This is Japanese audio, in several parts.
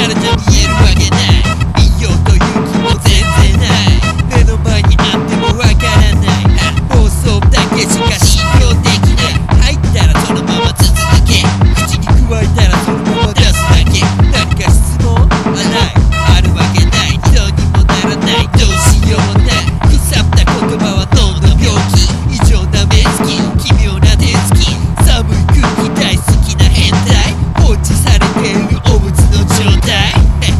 からじゃ見えるわけない。見ようという気も全然ない。目の前にあってもわからない。放送だけしか信用できない。入ったらそのまま続け、口に加えたらそのまま出すだけ。なんか質問あるわけない。どうにもならない。どうしようもない。腐った言葉は脳の病気。異常な目つき、奇妙な手つき。寒い空気大好きな変態。放置されているお物の状態。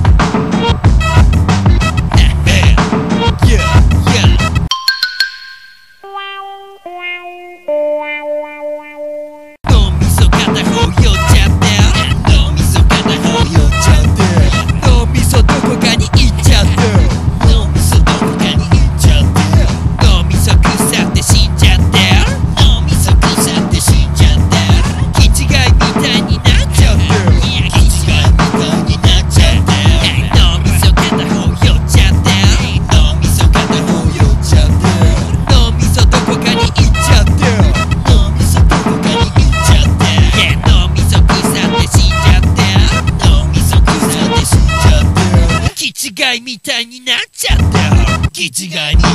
脳みそ片方寄っちゃってる。脳みそ片方寄っちゃってる。脳みそどこかに行っちゃってる。脳みそどこかに行っちゃってる。脳みそ腐って死んじゃってる。脳みそ腐って死んじゃってる。気違いみたいになっちゃってる。いや気違いみたいになっちゃってる。脳みそ片方寄っちゃってる。脳みそ片方寄っちゃってる。脳みそどこかに行っちゃってる。脳みそどこかに行っちゃってる。脳みそ腐って死んじゃってる。脳みそ腐って死んじゃってる。気違いみたいになっちゃってる。気違いに